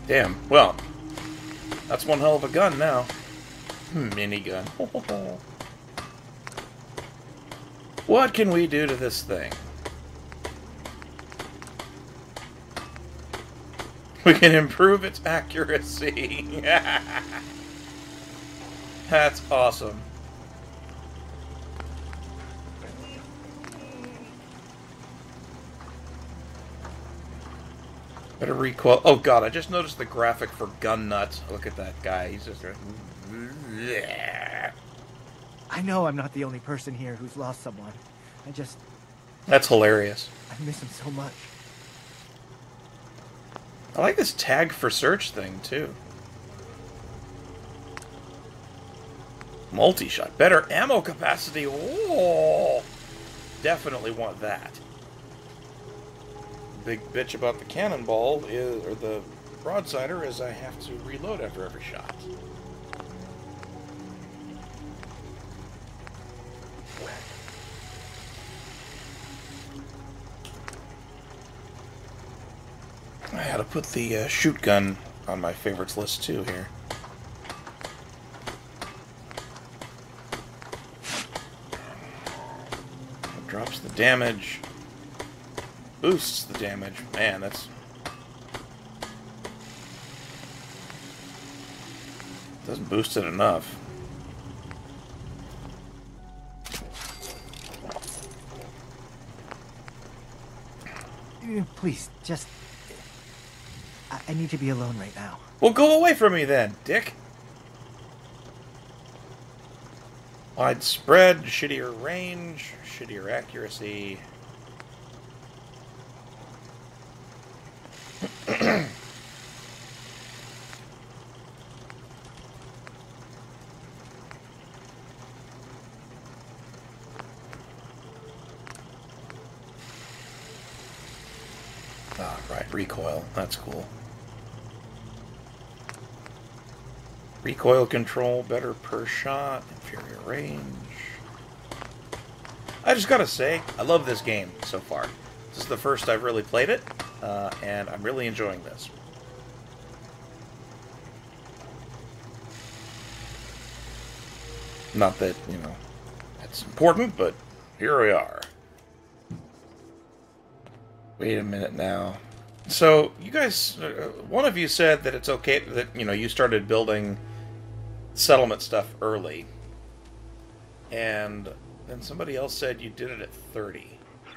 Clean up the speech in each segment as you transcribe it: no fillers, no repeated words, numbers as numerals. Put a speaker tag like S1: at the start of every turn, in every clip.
S1: Damn. Well, that's one hell of a gun now. Minigun. What can we do to this thing? We can improve its accuracy. That's awesome. Better recoil. Oh god, I just noticed the graphic for Gun Nut. Look at that guy. He's just...
S2: I know I'm not the only person here who's lost someone.
S1: That's hilarious.
S2: I miss him so much.
S1: I like this tag for search thing, too. Multi-shot. Better ammo capacity. Oh! Definitely want that. Big bitch about the cannonball is, or the broadsider, is I have to reload after every shot. I had to put the shoot gun on my favorites list too here. It drops the damage. Boosts the damage. Man, that's... doesn't boost it enough.
S2: Please, just... I need to be alone right now.
S1: Well, go away from me then, dick. Widespread, shittier range, shittier accuracy. Ah, right, recoil. That's cool. Recoil control, better per shot, inferior range. I just gotta say, I love this game so far. This is the first I've really played it, and I'm really enjoying this. Not that, you know, it's important, but here we are. Wait a minute now. So, you guys, one of you said that it's okay that, you know, you started building settlement stuff early. And then somebody else said you did it at 30.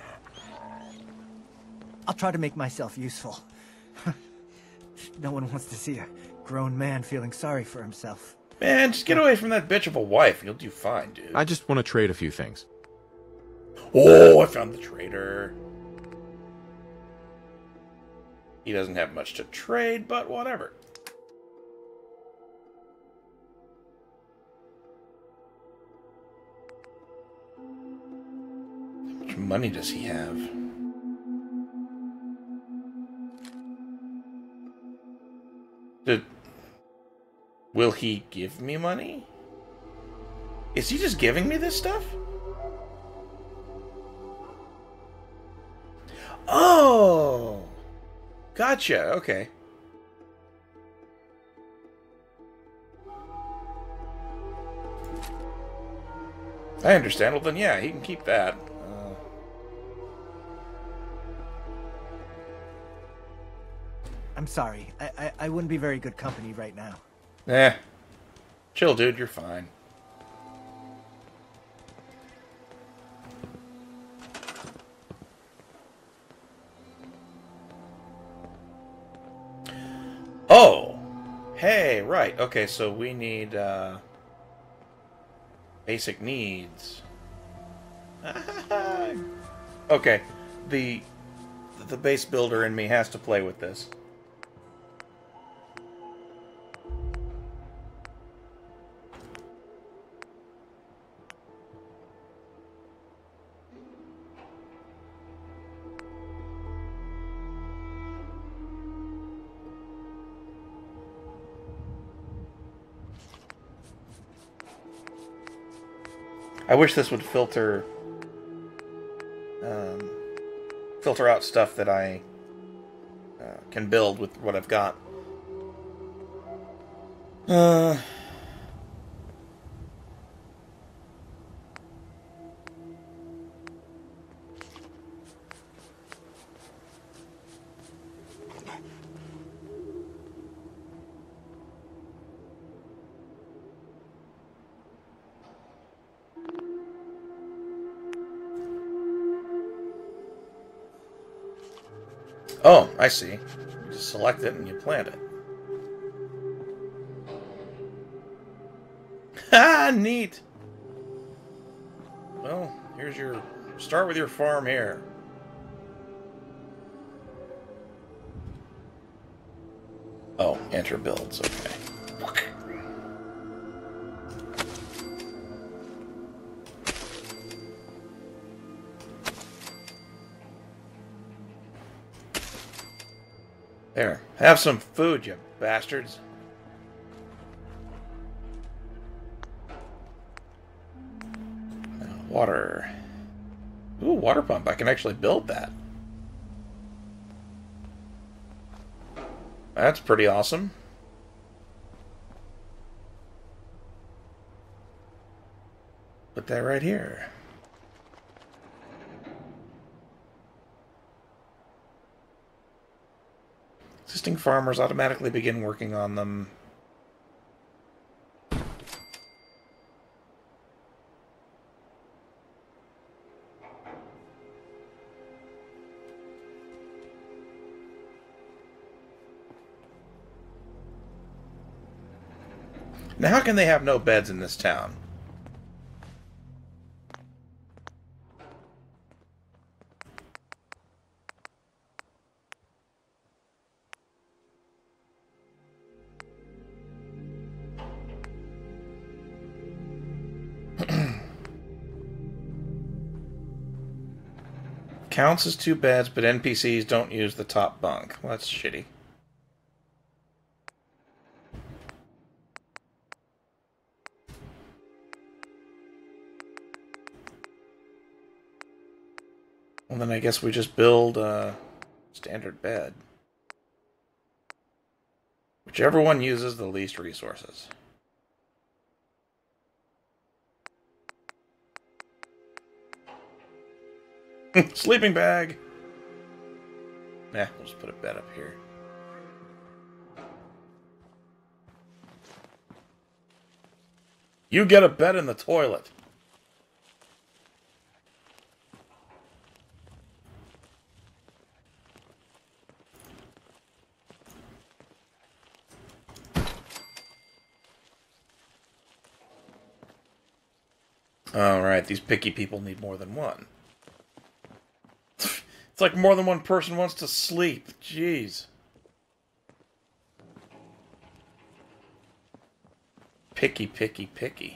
S2: I'll try to make myself useful. No one wants to see a grown man feeling sorry for himself.
S1: Man, just get away from that bitch of a wife. You'll do fine, dude.
S3: I just want to trade a few things.
S1: Oh, I found the trader. He doesn't have much to trade, but whatever. How much money does he have? Will he give me money? Is he just giving me this stuff? Oh! Gotcha, okay. I understand. Well, then, yeah, he can keep that.
S2: I'm sorry. I wouldn't be very good company right now.
S1: Eh. Chill, dude. You're fine. Oh! Hey, right. Okay, so we need, basic needs. Okay. The base builder in me has to play with this. I wish this would filter out stuff that I can build with what I've got. Uh... Oh, I see. You just select it and you plant it. Ha! Neat! Well, here's your... Start with your farm here. Oh, enter builds, okay. There, have some food, you bastards. Water. Ooh, water pump. I can actually build that. That's pretty awesome. Put that right here. Existing farmers automatically begin working on them. Now, how can they have no beds in this town? Counts as 2 beds, but NPCs don't use the top bunk. Well, that's shitty. Well, then I guess we just build a standard bed. Whichever one uses the least resources. Sleeping bag! Nah, we'll just put a bed up here. You get a bed in the toilet. Alright, these picky people need more than one. It's like more than one person wants to sleep. Jeez. Picky, picky, picky.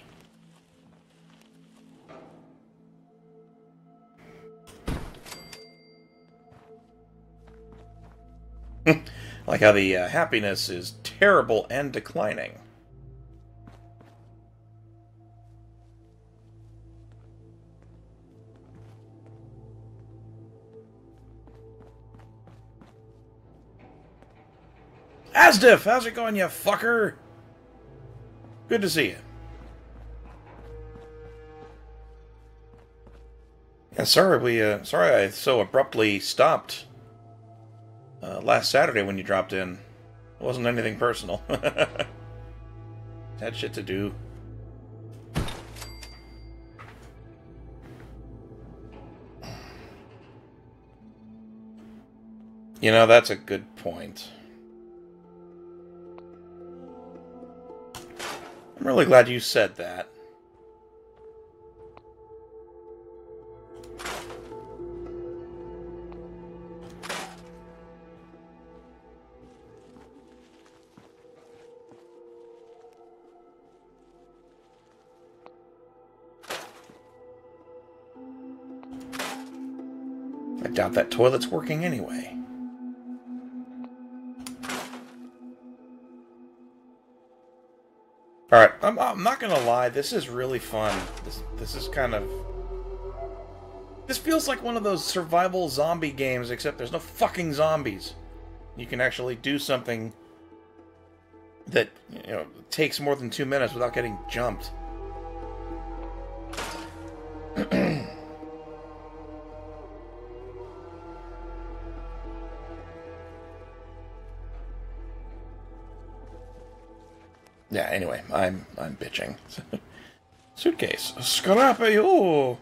S1: Like how the happiness is terrible and declining. Asdiff, how's it going, you fucker? Good to see you. Yeah, sorry I so abruptly stopped last Saturday when you dropped in. It wasn't anything personal. Had shit to do. You know, that's a good point. I'm really glad you said that. I doubt that toilet's working anyway. Alright, I'm not gonna lie, this is really fun. This is kind of... This feels like one of those survival zombie games, except there's no fucking zombies. You can actually do something that, takes more than 2 minutes without getting jumped. Yeah, anyway, I'm bitching. Suitcase. Scrappy-o!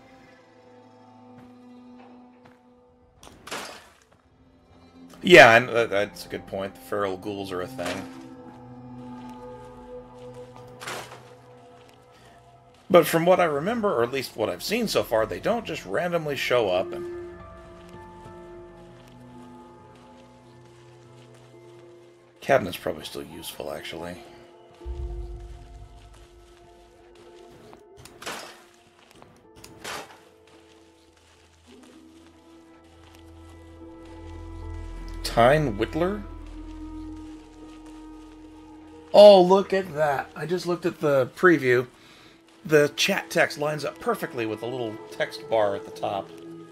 S1: Yeah, and that's a good point. The feral ghouls are a thing. But from what I remember, or at least what I've seen so far, they don't just randomly show up and... Cabinet's probably still useful, actually. Tyne Whittler? Oh, look at that. I just looked at the preview. The chat text lines up perfectly with the little text bar at the top.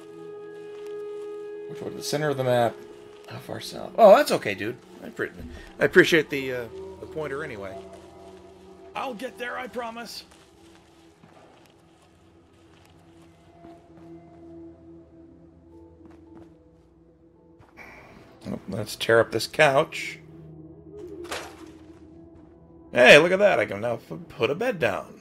S1: Which one? The center of the map. How far south? Oh, that's okay, dude. I appreciate the pointer anyway. I'll get there, I promise. Oh, let's tear up this couch. Hey, look at that. I can now put a bed down.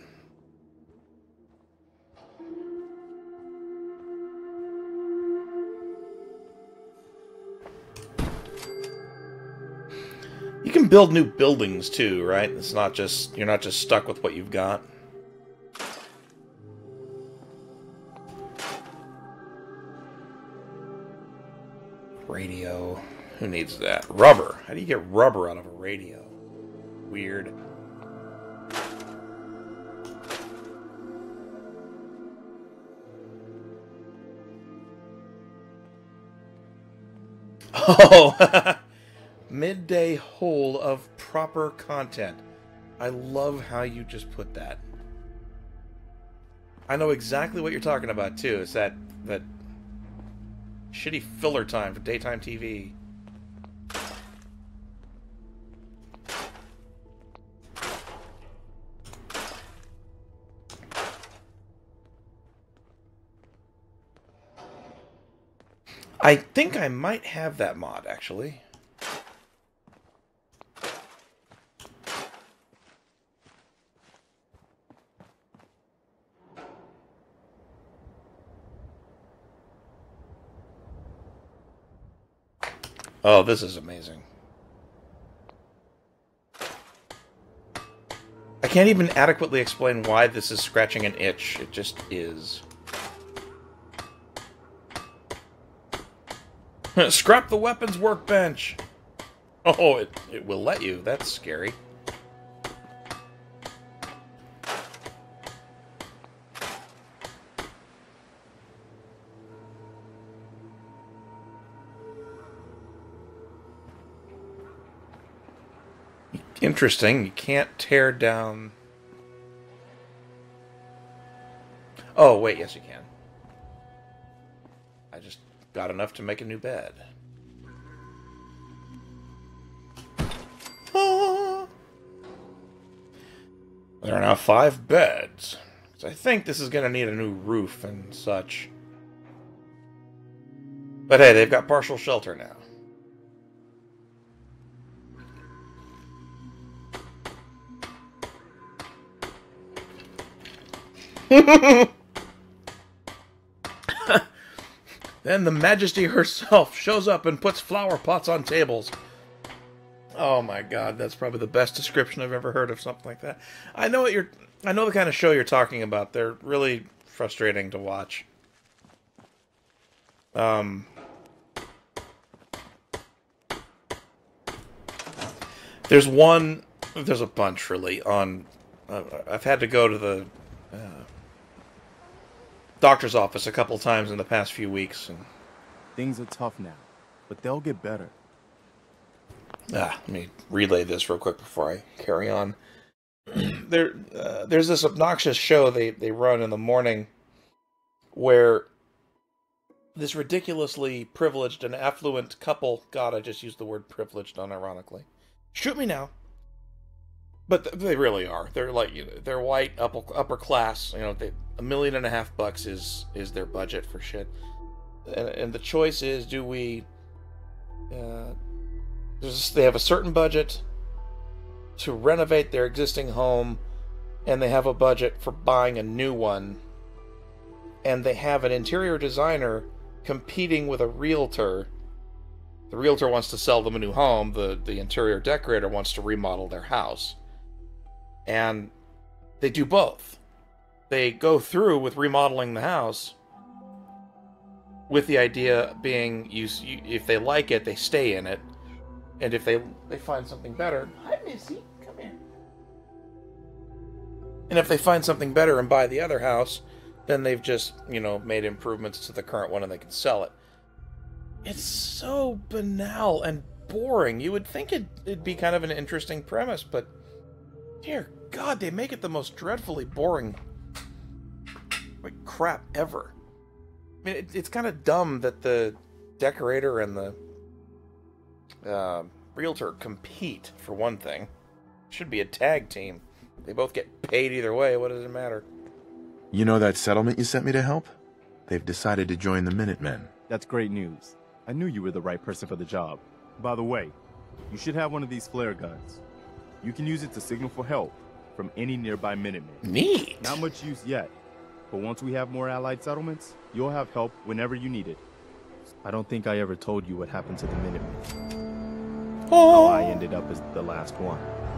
S1: You can build new buildings too, right? It's not just, you're not just stuck with what you've got. Radio. Who needs that? Rubber. How do you get rubber out of a radio? Weird. Oh! Midday hole of proper content. I love how you just put that. I know exactly what you're talking about, too. It's that shitty filler time for daytime TV. I think I might have that mod, actually. Oh, this is amazing. I can't even adequately explain why this is scratching an itch. It just is. Scrap the weapons workbench! Oh, it will let you. That's scary. Interesting. You can't tear down... Oh, wait. Yes, you can. I just got enough to make a new bed. Ah. There are now 5 beds. So I think this is going to need a new roof and such. But hey, they've got partial shelter now. Then the Majesty herself shows up and puts flower pots on tables. Oh my god, that's probably the best description I've ever heard of something like that. I know the kind of show you're talking about. They're really frustrating to watch. There's a bunch really on. I've had to go to the doctor's office a couple times in the past few weeks. And
S3: things are tough now, but they'll get better.
S1: Let me relay this real quick before I carry on. There's this obnoxious show they run in the morning where this ridiculously privileged and affluent couple, God, I just used the word privileged unironically. Shoot me now. But they really are. They're like, they're white, upper class. $1.5 million is their budget for shit. And the choice is, do we? They have a certain budget to renovate their existing home, and they have a budget for buying a new one. And they have an interior designer competing with a realtor. The realtor wants to sell them a new home. The interior decorator wants to remodel their house. And they do both. They go through with remodeling the house, with the idea being, if they like it, they stay in it. And if they find something better... Hi, Missy. Come here. And if they find something better and buy the other house, then they've just, made improvements to the current one and they can sell it. It's so banal and boring. You would think it'd be kind of an interesting premise, but... Dear God, they make it the most dreadfully boring crap ever. I mean, it's kind of dumb that the decorator and the realtor compete, for one thing. It should be a tag team. They both get paid either way. What does it matter?
S3: You know that settlement you sent me to help? They've decided to join the Minutemen.
S4: That's great news. I knew you were the right person for the job. By the way, you should have one of these flare guns. You can use it to signal for help from any nearby Minutemen.
S1: Neat.
S4: Not much use yet, but once we have more allied settlements, you'll have help whenever you need it. I don't think I ever told you what happened to the Minutemen.
S1: Oh.
S4: How I ended up as the last one.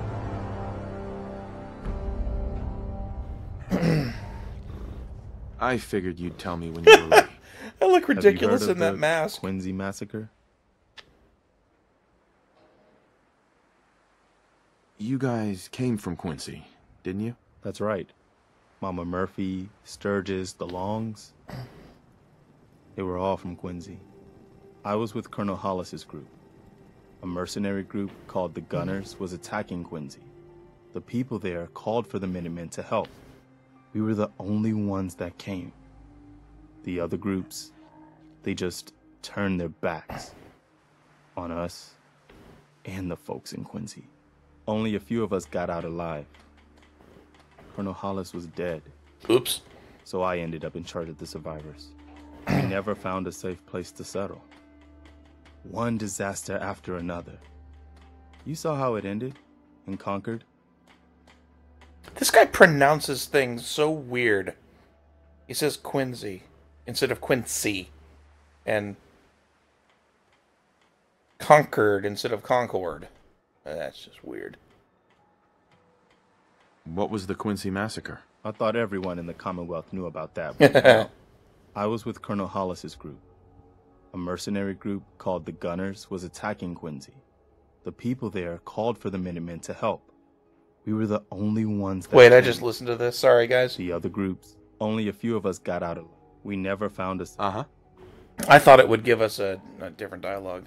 S3: I figured you'd tell me when you were ready.
S1: I look
S4: Have you
S1: ridiculous
S4: heard of
S1: in that
S4: the
S1: mask.
S4: Quincy massacre?
S3: You guys came from Quincy, didn't you?
S4: That's right. Mama Murphy, Sturgis, the Longs. They were all from Quincy. I was with Colonel Hollis's group. A mercenary group called the Gunners was attacking Quincy. The people there called for the Minutemen to help. We were the only ones that came. The other groups, they just turned their backs on us and the folks in Quincy. Only a few of us got out alive. Colonel Hollis was dead.
S1: Oops.
S4: So I ended up in charge of the survivors. We never found a safe place to settle. One disaster after another. You saw how it ended in Concord?
S1: This guy pronounces things so weird. He says Quincy instead of Quincy. And Concord instead of Concord. That's just weird.
S3: What was the Quincy massacre?
S4: I thought everyone in the Commonwealth knew about that. But I was with Colonel Hollis's group. A mercenary group called the Gunners was attacking Quincy. The people there called for the Minutemen to help. We were the only ones that
S1: Wait, I
S4: came.
S1: just listened to this. Sorry, guys.
S4: The other groups, only a few of us got out of it. We never found a...
S3: Uh-huh.
S1: I thought it would give us a different dialogue.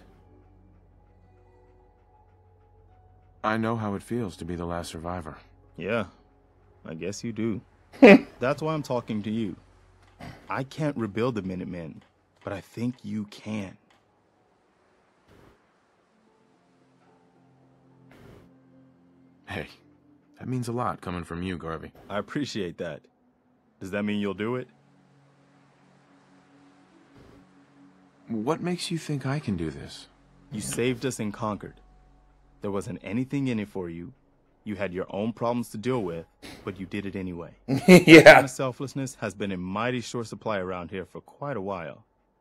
S3: I know how it feels to be the last survivor.
S4: Yeah, I guess you do. That's why I'm talking to you. I can't rebuild the Minutemen, but I think you can.
S3: Hey, that means a lot coming from you, Garvey.
S4: I appreciate that. Does that mean you'll do it?
S3: What makes you think I can do this?
S4: You saved us in Concord. There wasn't anything in it for you. You had your own problems to deal with, but you did it anyway. That kind
S1: Yeah.
S4: of selflessness has been in mighty short supply around here for quite a while.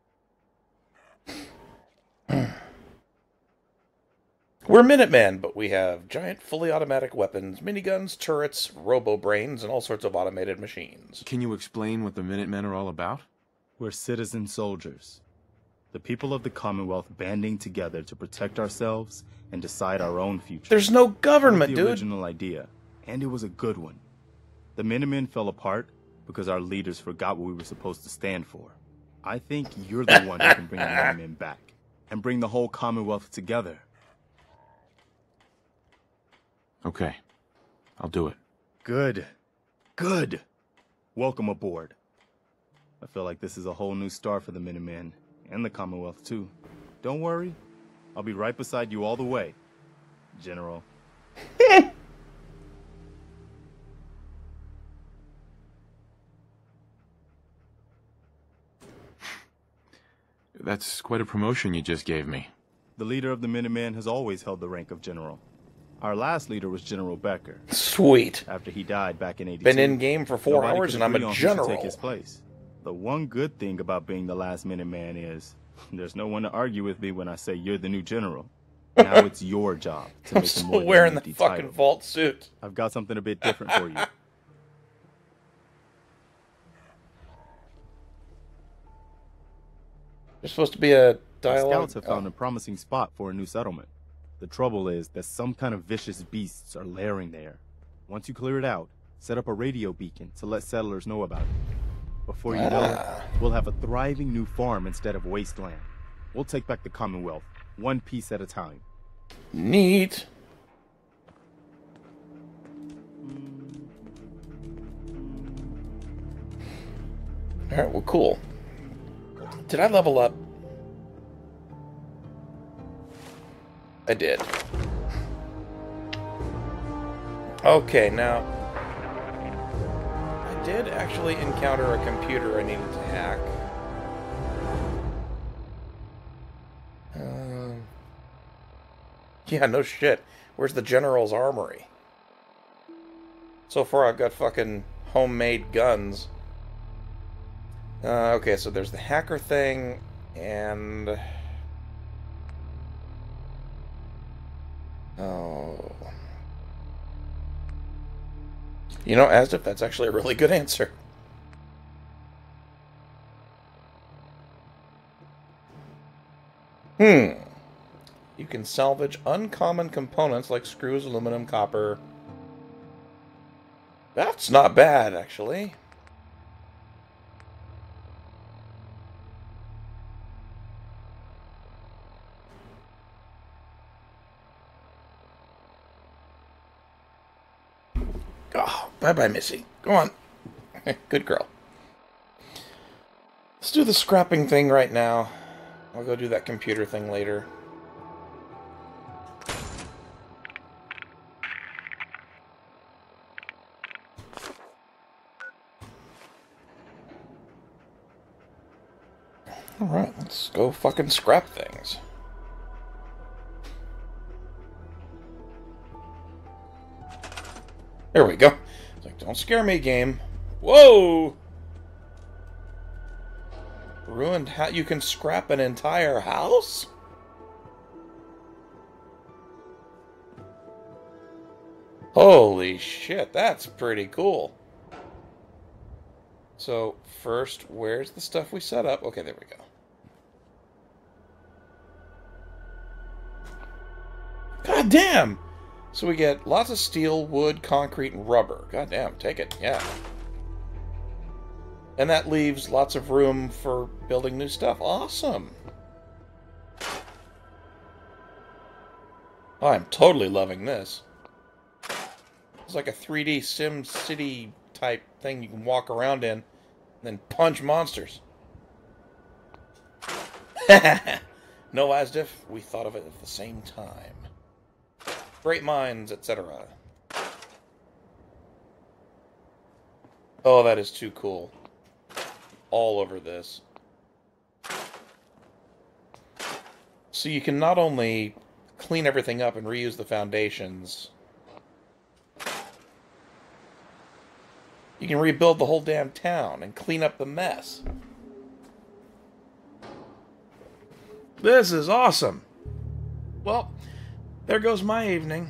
S1: We're Minutemen, but we have giant fully automatic weapons, miniguns, turrets, robo-brains, and all sorts of automated machines.
S3: Can you explain what the Minutemen are all about?
S4: We're citizen soldiers. The people of the Commonwealth banding together to protect ourselves and decide our own future.
S1: There's no government,
S4: That was the
S1: dude.
S4: original idea, and it was a good one. The Minutemen fell apart because our leaders forgot what we were supposed to stand for. I think you're the one who can bring the Minutemen back and bring the whole Commonwealth together.
S3: Okay, I'll do it.
S4: Good. Good. Welcome aboard. I feel like this is a whole new start for the Minutemen, and the Commonwealth too. Don't worry, I'll be right beside you all the way, General.
S3: That's quite a promotion you just gave me.
S4: The leader of the Minutemen has always held the rank of general. Our last leader was General Becker.
S1: Sweet.
S4: After he died back in '82.
S1: Been in game for 4
S4: nobody
S1: hours
S4: could
S1: and I'm
S4: agree
S1: a
S4: on who should
S1: general.
S4: take his place. The one good thing about being the last Minuteman is there's no one to argue with me when I say you're the new general. Now it's your job to
S1: I'm
S4: make him
S1: still
S4: more than
S1: wearing
S4: an
S1: the
S4: empty
S1: fucking
S4: title.
S1: vault suit.
S4: I've got something a bit different for you.
S1: There's supposed to be a
S4: The
S1: dialogue.
S4: scouts have found a promising spot for a new settlement. The trouble is that some kind of vicious beasts are lairing there. Once you clear it out, set up a radio beacon to let settlers know about it. Before you know it, we'll have a thriving new farm instead of wasteland. We'll take back the Commonwealth, one piece at a time.
S1: Neat. Alright, well, cool. Did I level up? I did. Okay, now... I did actually encounter a computer I needed to hack. Yeah, no shit. Where's the General's armory? So far I've got fucking homemade guns. Okay, so there's the hacker thing, and... Oh... You know, as if that's actually a really good answer. You can salvage uncommon components like screws, aluminum, copper. That's not bad, actually. Oh, bye-bye, Missy. Go on. Good girl. Let's do the scrapping thing right now. I'll go do that computer thing later. Alright, let's go fucking scrap things. There we go. It's like, don't scare me, game. Whoa! Ruined how you can scrap an entire house? Holy shit, that's pretty cool. So, first, where's the stuff we set up? Okay, there we go. God damn! So we get lots of steel, wood, concrete, and rubber. God damn, take it, yeah. And that leaves lots of room for building new stuff. Awesome! Oh, I'm totally loving this. It's like a 3D Sim City type thing you can walk around in and then punch monsters. No, as if we thought of it at the same time. Great minds, etc. Oh, that is too cool. All over this. So you can not only clean everything up and reuse the foundations, you can rebuild the whole damn town and clean up the mess. This is awesome. Well, there goes my evening.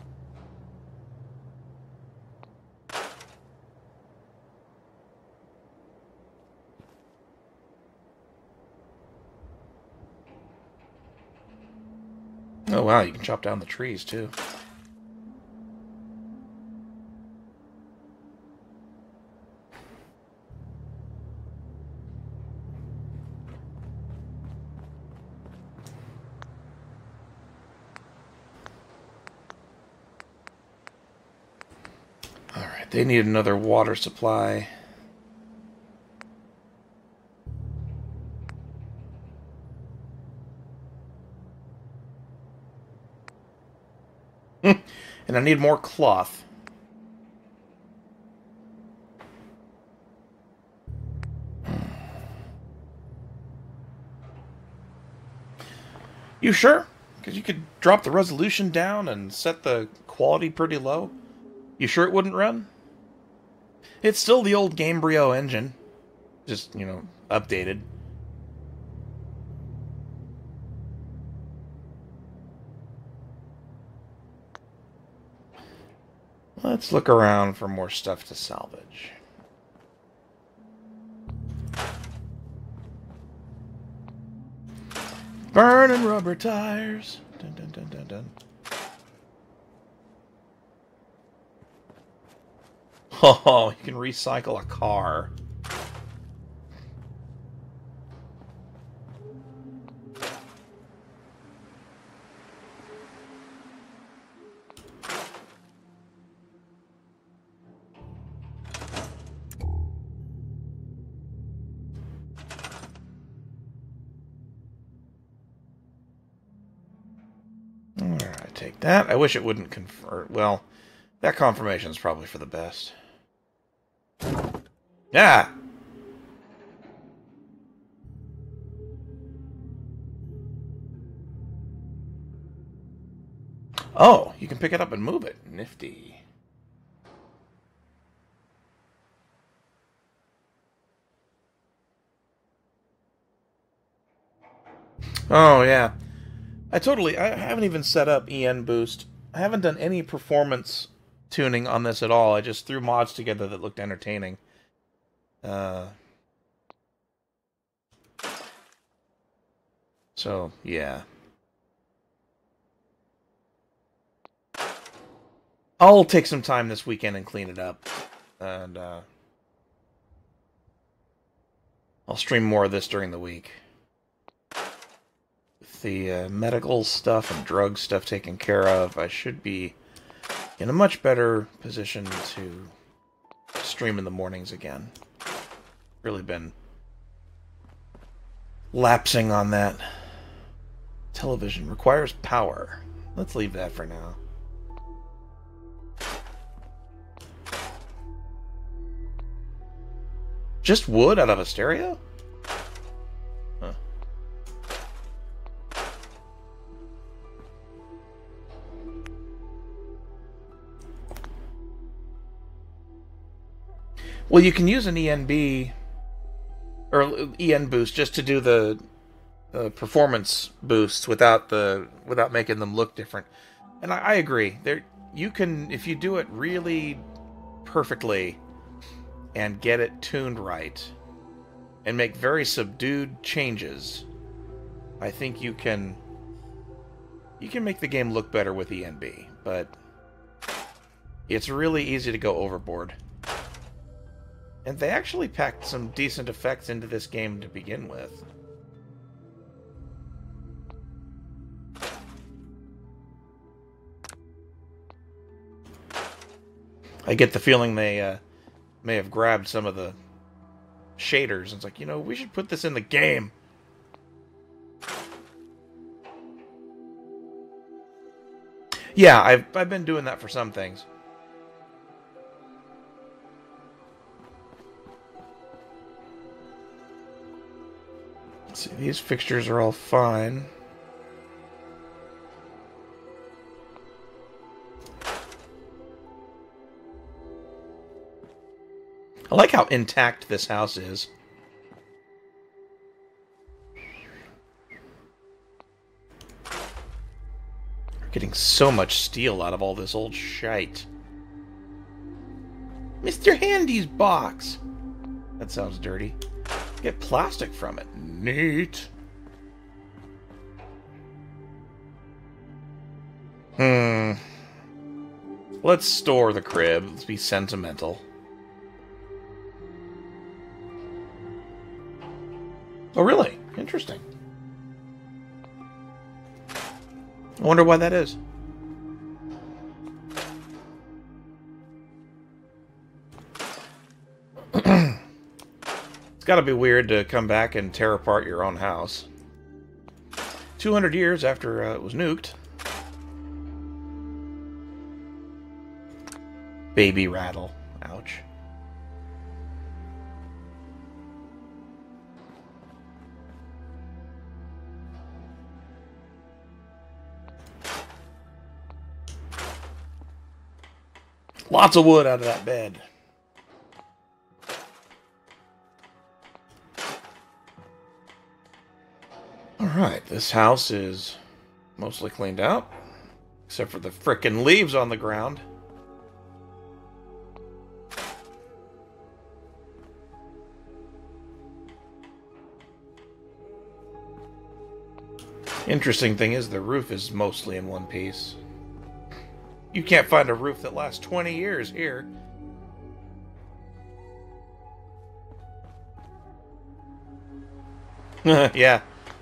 S1: Oh wow, you can chop down the trees too. Alright, they need another water supply. And I need more cloth. You sure? Because you could drop the resolution down and set the quality pretty low. You sure it wouldn't run? It's still the old Gamebryo engine. Just, updated. Let's look around for more stuff to salvage. Burning rubber tires. Dun, dun, dun, dun, dun. Oh, you can recycle a car. Alright, take that. I wish it wouldn't convert. Well, that confirmation is probably for the best. Yeah! Oh, you can pick it up and move it. Nifty. Oh, yeah. I haven't even set up EN Boost. I haven't done any performance tuning on this at all. I just threw mods together that looked entertaining. So, yeah. I'll take some time this weekend and clean it up. And, I'll stream more of this during the week. With the medical stuff and drug stuff taken care of, I should be in a much better position to stream in the mornings again. Really been lapsing on that. Television requires power. Let's leave that for now. Just wood out of a stereo? Huh. Well, you can use an ENB or EN boost just to do the performance boosts without making them look different. And I agree. You can, if you do it really perfectly and get it tuned right and make very subdued changes, I think you can make the game look better with ENB, but it's really easy to go overboard. And they actually packed some decent effects into this game to begin with. I get the feeling they may have grabbed some of the shaders and it's like, we should put this in the game. Yeah, I've been doing that for some things. Let's see, these fixtures are all fine. I like how intact this house is. We're getting so much steel out of all this old shite. Mr. Handy's box! That sounds dirty. Get plastic from it. Neat. Let's store the crib. Let's be sentimental. Oh, really? Interesting. I wonder why that is. It's gotta be weird to come back and tear apart your own house. 200 years after it was nuked. Baby rattle. Ouch. Lots of wood out of that bed. Alright, this house is mostly cleaned out. Except for the frickin' leaves on the ground. Interesting thing is the roof is mostly in one piece. You can't find a roof that lasts 20 years here. Yeah.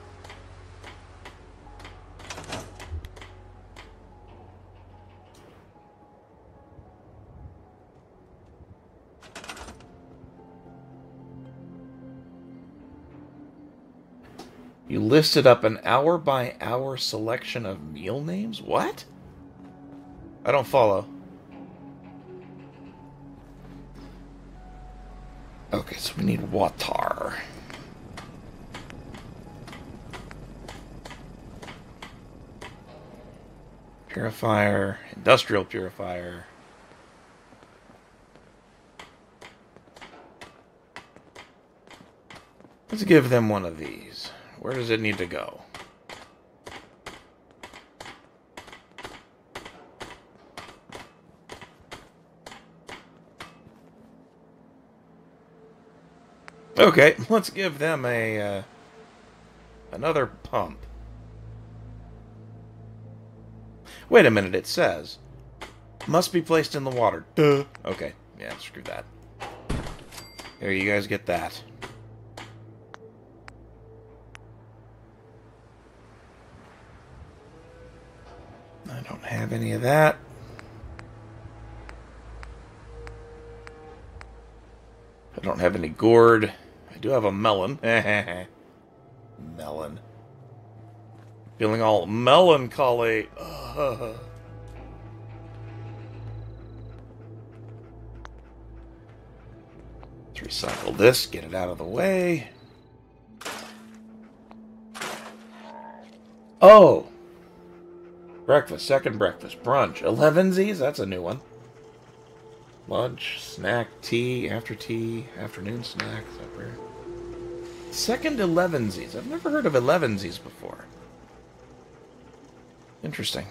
S1: You listed up an hour-by-hour selection of meal names? What? I don't follow. Okay, so we need water. Purifier, industrial purifier. Let's give them one of these. Where does it need to go? Okay, let's give them a another pump. Wait a minute, it says must be placed in the water. Duh. Okay, yeah, screw that. There, you guys get that. I don't have any of that. I don't have any gourd. I do have a melon. Melon. Feeling all melancholy. Let's recycle this, get it out of the way. Oh! Breakfast, second breakfast, brunch. 11sies? That's a new one. Lunch, snack, tea, afternoon snack. Is that weird? Second 11sies. I've never heard of 11sies before. Interesting.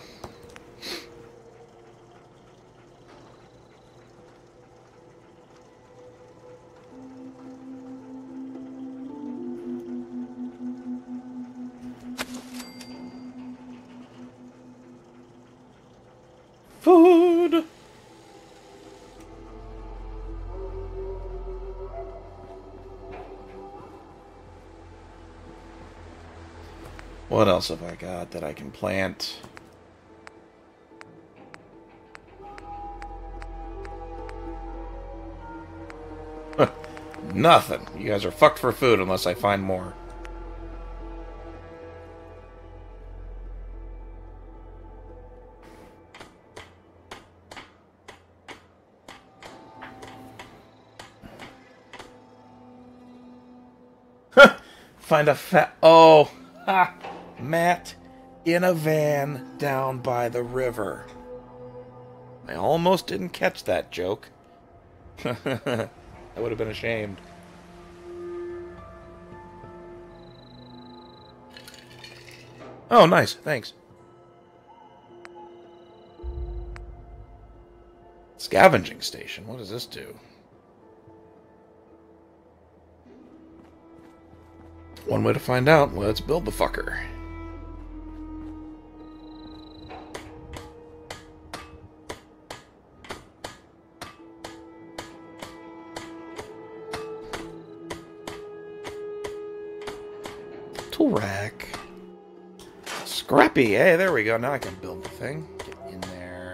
S1: Food! What else have I got that I can plant? Nothing. You guys are fucked for food unless I find more. Find a fat... Oh! Ha! Matt in a van down by the river. I almost didn't catch that joke. I would have been ashamed. Oh, nice. Thanks. Scavenging station. What does this do? One way to find out. Let's build the fucker. Tool rack. Scrappy. Hey, there we go. Now I can build the thing. Get in there.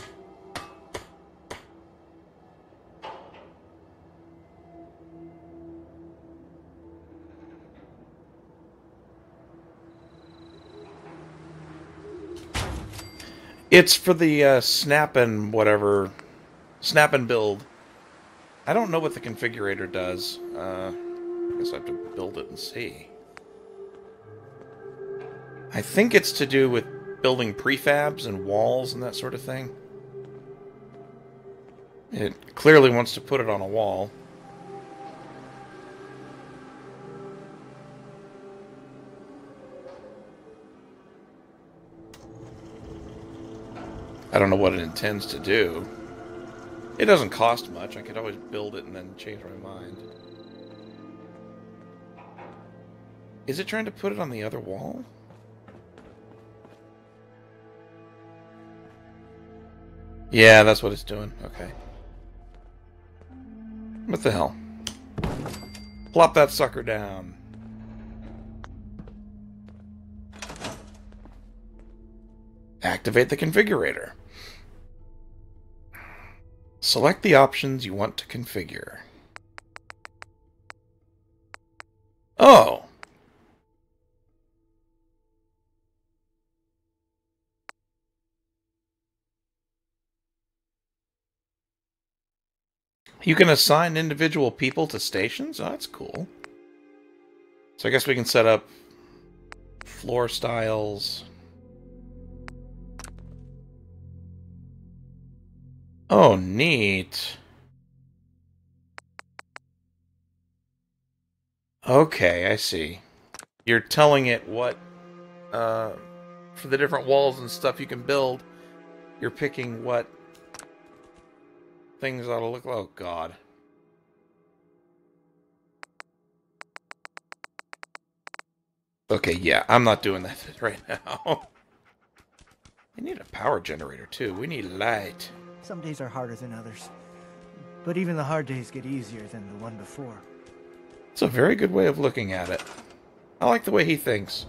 S1: It's for the snap and whatever. Snap and build. I don't know what the configurator does. I guess I have to build it and see. I think it's to do with building prefabs and walls and that sort of thing. It clearly wants to put it on a wall. I don't know what it intends to do. It doesn't cost much. I could always build it and then change my mind. Is it trying to put it on the other wall? Yeah, that's what it's doing. Okay. What the hell? Plop that sucker down. Activate the configurator. Select the options you want to configure. Oh! You can assign individual people to stations? Oh, that's cool. So I guess we can set up floor styles. Oh, neat. Okay, I see. You're telling it what, for the different walls and stuff you can build, you're picking what things ought to look like. Oh, God. Okay, yeah, I'm not doing that right now. I need a power generator, too. We need light.
S2: Some days are harder than others. But even the hard days get easier than the one before.
S1: It's a very good way of looking at it. I like the way he thinks.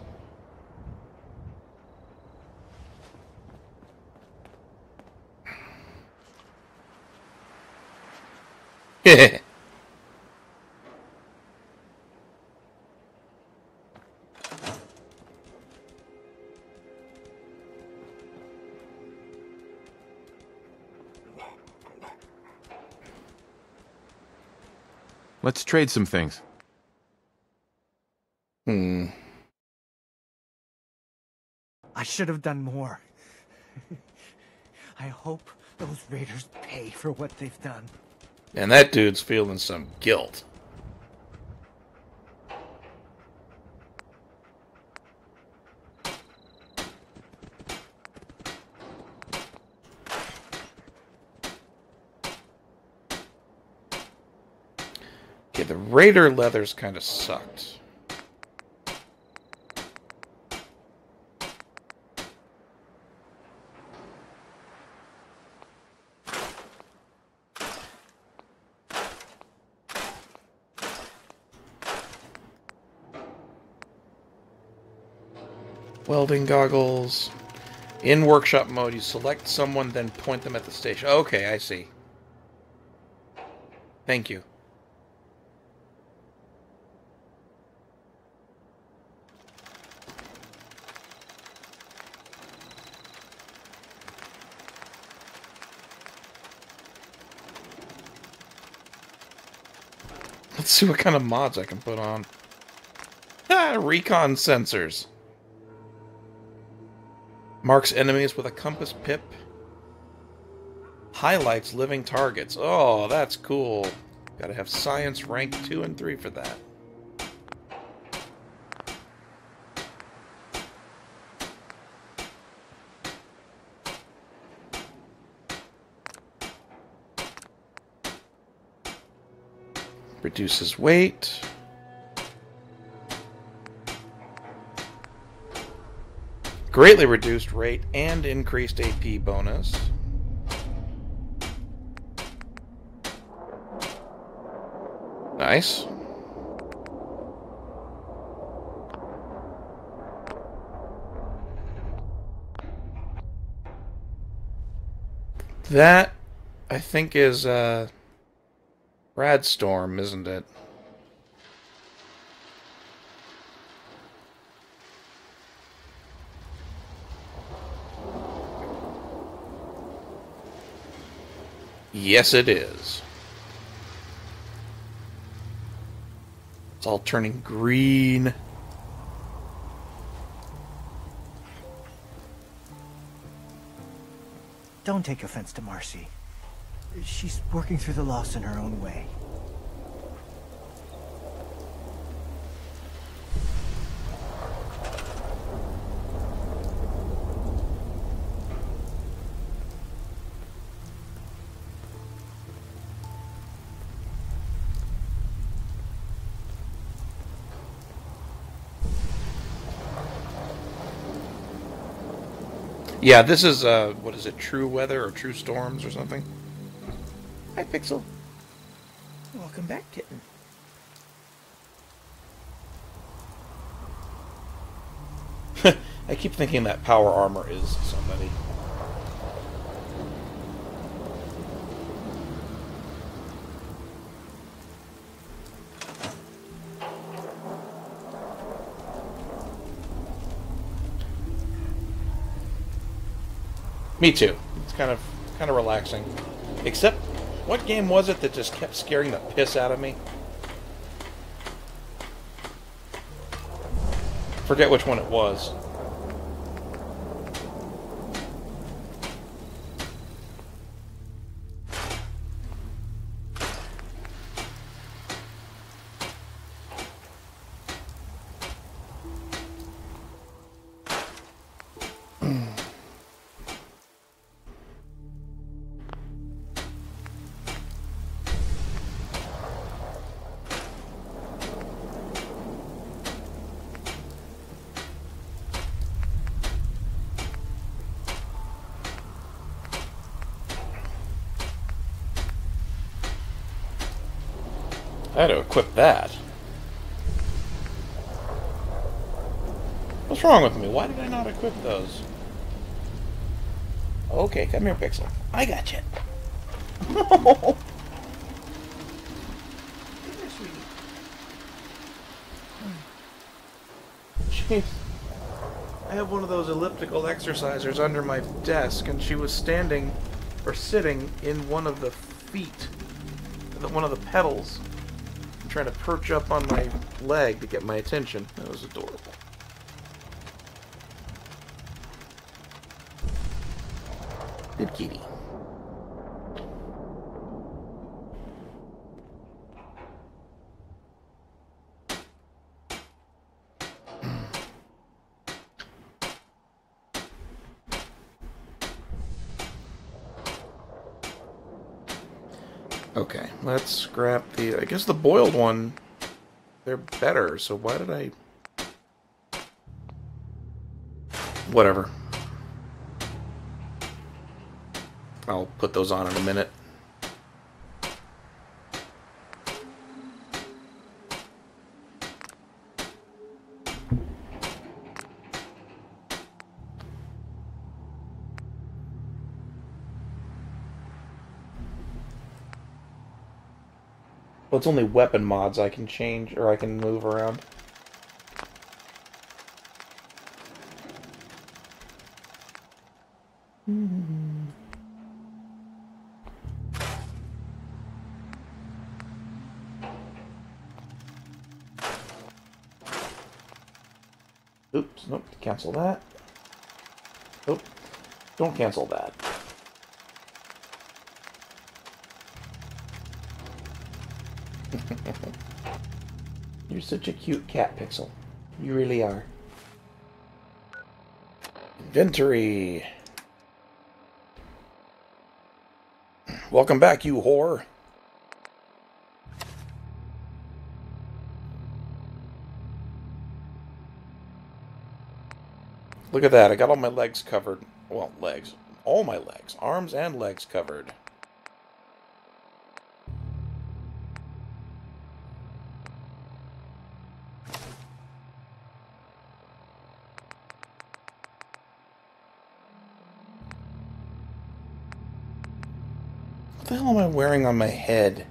S3: Let's trade some things.
S2: I should have done more. I hope those raiders pay for what they've done.
S1: And that dude's feeling some guilt. Okay, the Raider leathers kind of sucked. Welding goggles. In workshop mode, you select someone, then point them at the station. Okay, I see. Thank you. Let's see what kind of mods I can put on. Ah, recon sensors. Marks enemies with a compass pip. Highlights living targets. Oh, that's cool. Gotta have science rank 2 and 3 for that. Reduces weight. Greatly reduced rate and increased AP bonus. Nice. That, I think, is Radstorm, isn't it? Yes, it is. It's all turning green.
S2: Don't take offense to Marcy. She's working through the loss in her own way.
S1: Yeah, this is, what is it, True Weather or True Storms or something? Hi, Pixel. Welcome back, kitten. I keep thinking that power armor is somebody. Me too. It's kind of relaxing. Except, what game was it that just kept scaring the piss out of me? Forget which one it was. I had to equip that. What's wrong with me? Why did I not equip those? Okay, come here, Pixel. I got you. No. Jeez. I have one of those elliptical exercisers under my desk, and she was standing or sitting in one of the feet, one of the pedals, trying to perch up on my leg to get my attention. That was adorable. Good kitty. Okay, let's scrap the... I guess the boiled one, they're better, so why did I... Whatever. I'll put those on in a minute. Well, it's only weapon mods I can change, or I can move around. Oops, nope, cancel that. Nope, don't cancel that. You're such a cute cat, Pixel. You really are. Inventory. Welcome back, you whore. Look at that, I got all my legs covered. Well, legs. All my legs. Arms and legs covered. What the hell am I wearing on my head?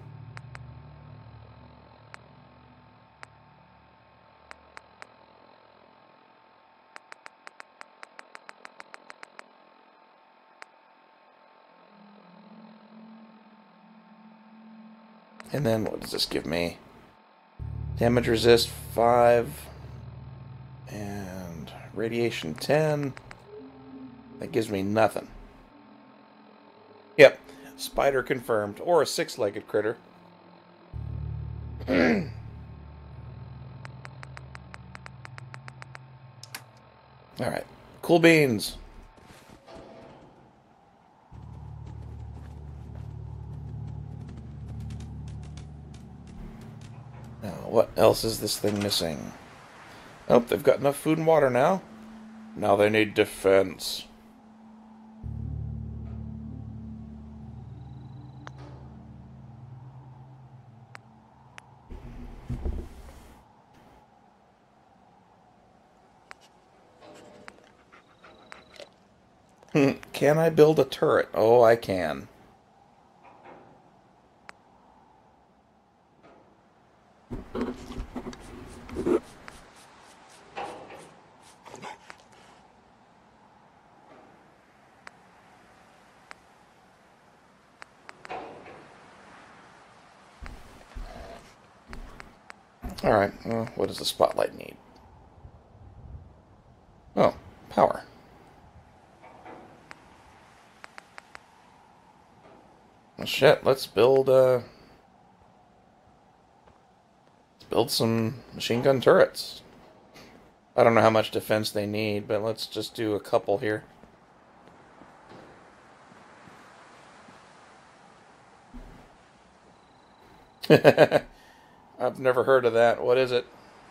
S1: And then what does this give me? Damage resist 5 and radiation 10. That gives me nothing. Yep. Spider confirmed. Or a six-legged critter. Alright. Cool beans. Now, what else is this thing missing? Oh, they've got enough food and water now. Now they need defense. Can I build a turret? Oh, I can. Alright, well, what does the spotlight need? Oh, power. Well, shit, let's build some machine gun turrets. I don't know how much defense they need, but let's just do a couple here. I've never heard of that. What is it?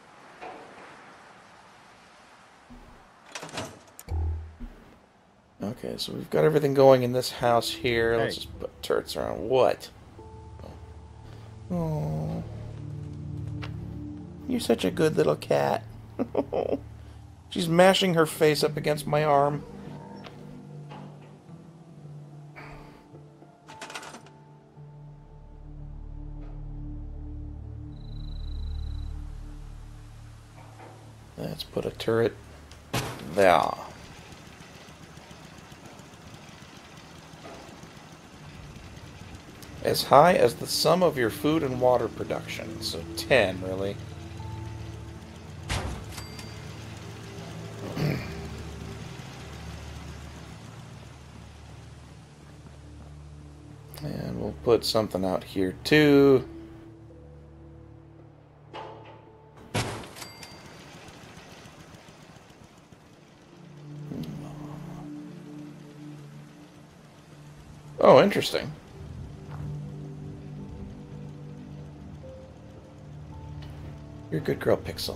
S1: Okay, so we've got everything going in this house here. Let's just put turrets around. What? Oh. You're such a good little cat. She's mashing her face up against my arm. Let's put a turret there. As high as the sum of your food and water production. So 10, really. And we'll put something out here too. Oh, interesting. You're a good girl, Pixel.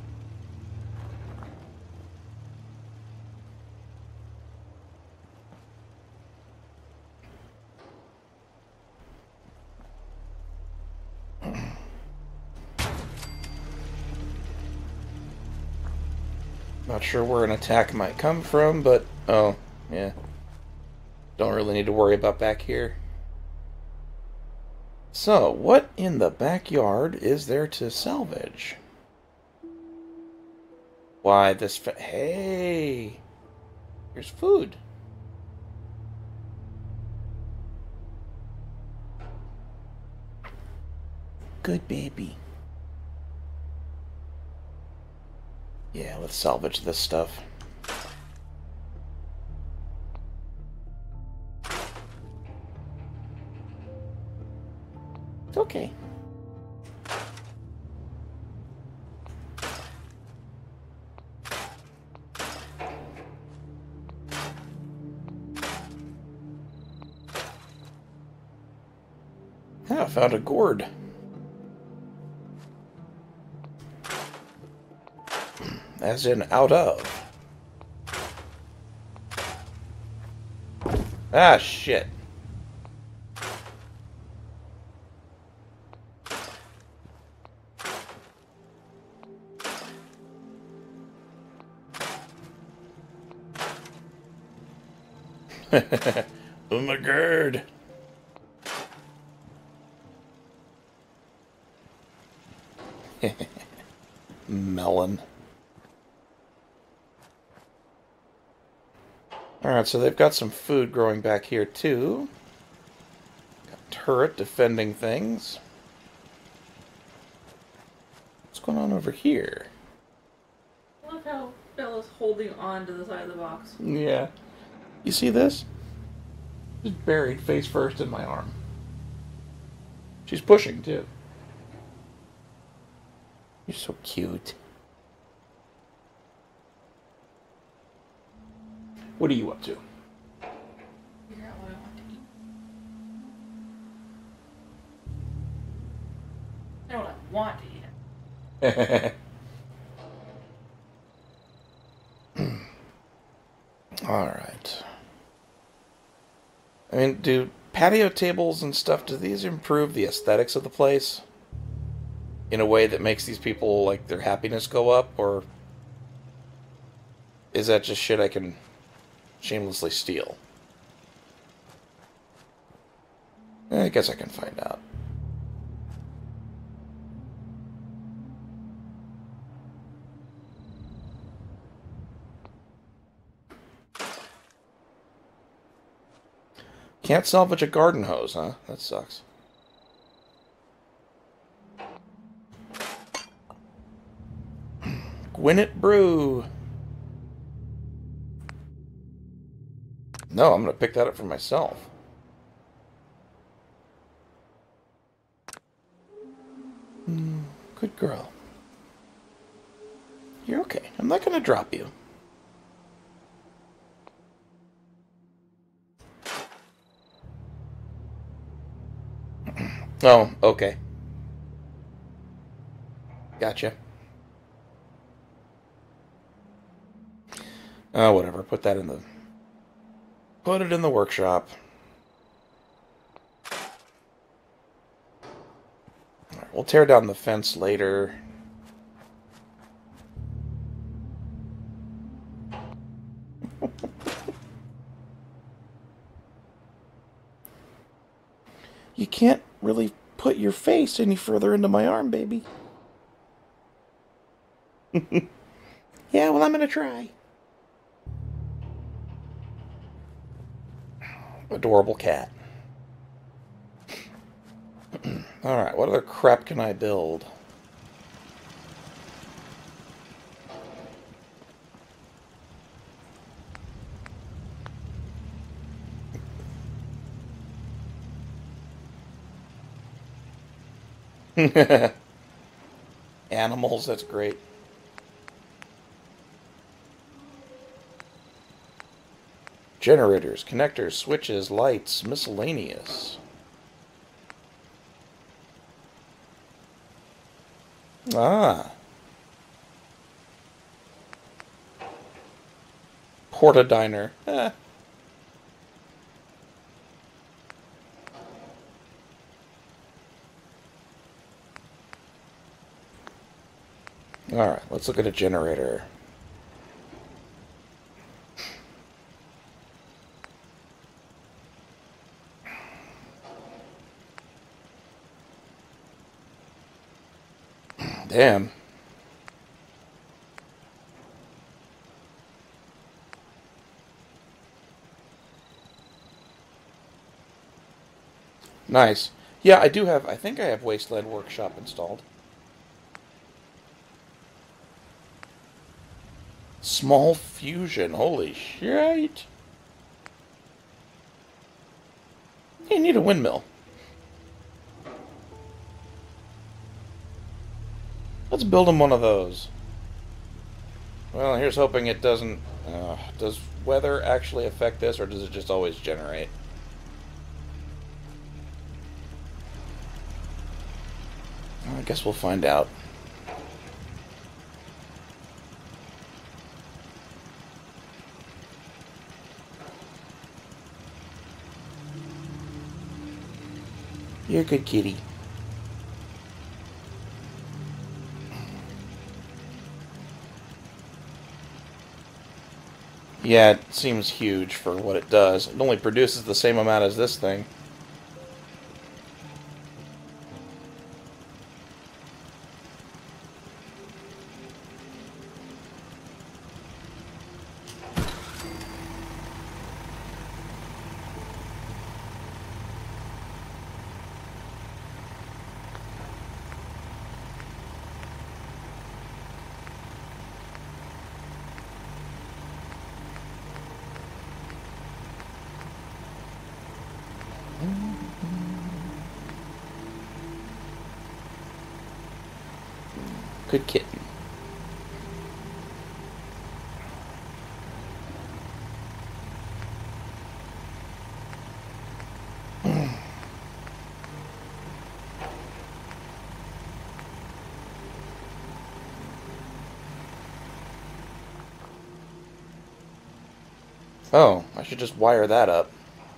S1: Not sure where an attack might come from, but... oh, yeah. Don't really need to worry about back here. So, what in the backyard is there to salvage? Why, this... hey! Here's food. Good baby. Yeah, let's salvage this stuff. It's okay. I found a gourd. As in, out of. Ah, shit. Oh my god. Melon. Alright, so they've got some food growing back here too. Got a turret defending things. What's going on over here?
S5: I love how Bella's holding on to the side of the box.
S1: Yeah. You see this? Just buried face first in my arm. She's pushing, too. You're so cute. What are you up to?
S5: Figure out what I want to eat. I know what I want to eat.
S1: Alright. I mean, do patio tables and stuff, do these improve the aesthetics of the place? In a way that makes these people, like, their happiness go up? Or is that just shit I can shamelessly steal? I guess I can find out. Can't salvage a garden hose, huh? That sucks. Gwyneth Brew. No, I'm going to pick that up for myself. Good girl. You're okay. I'm not going to drop you. Oh, okay. Gotcha. Oh, whatever. Put it in the workshop. All right, we'll tear down the fence later. You can't really put your face any further into my arm, baby. Yeah, well, I'm gonna try. Adorable cat. Alright, what other crap can I build? Animals, that's great. Generators, connectors, switches, lights, miscellaneous. Ah. Porta diner. Eh. Alright, let's look at a generator. Damn. Nice. Yeah, I think I have Wasteland Workshop installed. Small fusion, holy shit. You need a windmill. Let's build him one of those. Well, here's hoping it doesn't... does weather actually affect this, or does it just always generate? I guess we'll find out. You're a good kitty. Yeah, it seems huge for what it does. It only produces the same amount as this thing. Good kitten. Oh, I should just wire that up.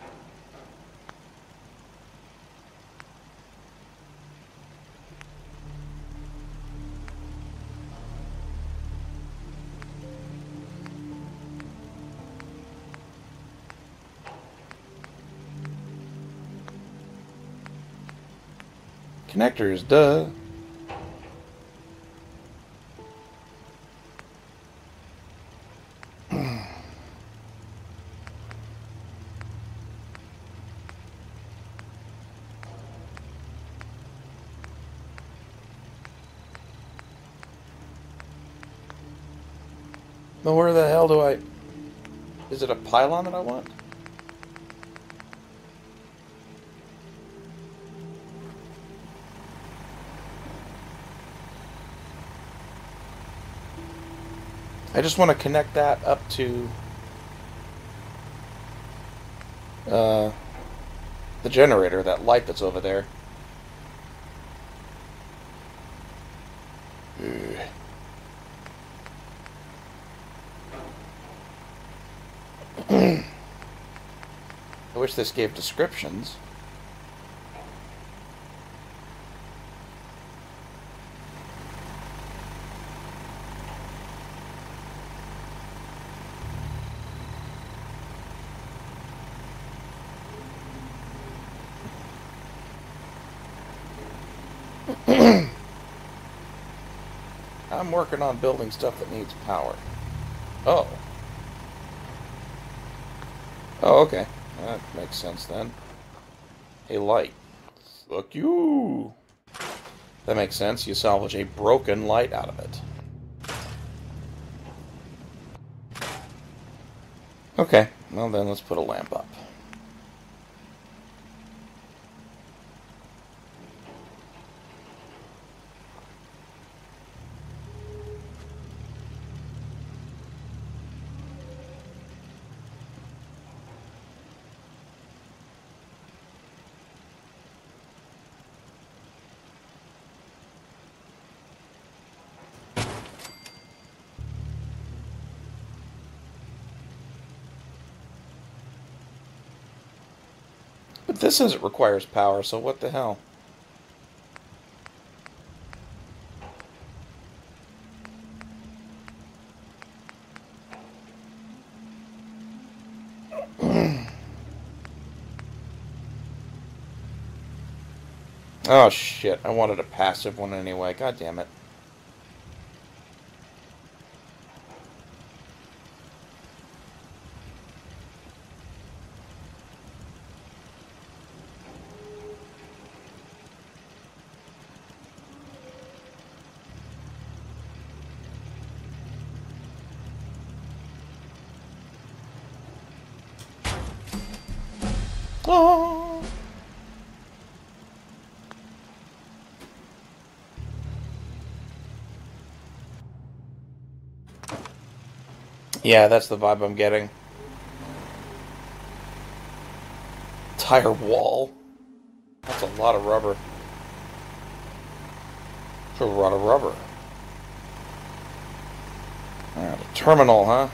S1: Connectors, duh. But where the hell do I... Is it a pylon that I want? I just want to connect that up to the generator, that light that's over there. Ugh. I wish this gave descriptions. I'm working on building stuff that needs power. Oh. Oh, okay. That makes sense then. A light. Fuck you! That makes sense. You salvage a broken light out of it. Okay. Well then, let's put a lamp up. But this says it requires power, so what the hell? Oh shit, I wanted a passive one anyway, god damn it. Oh. Yeah, that's the vibe I'm getting. Tire wall. That's a lot of rubber. That's a lot of rubber. Alright, a terminal, huh?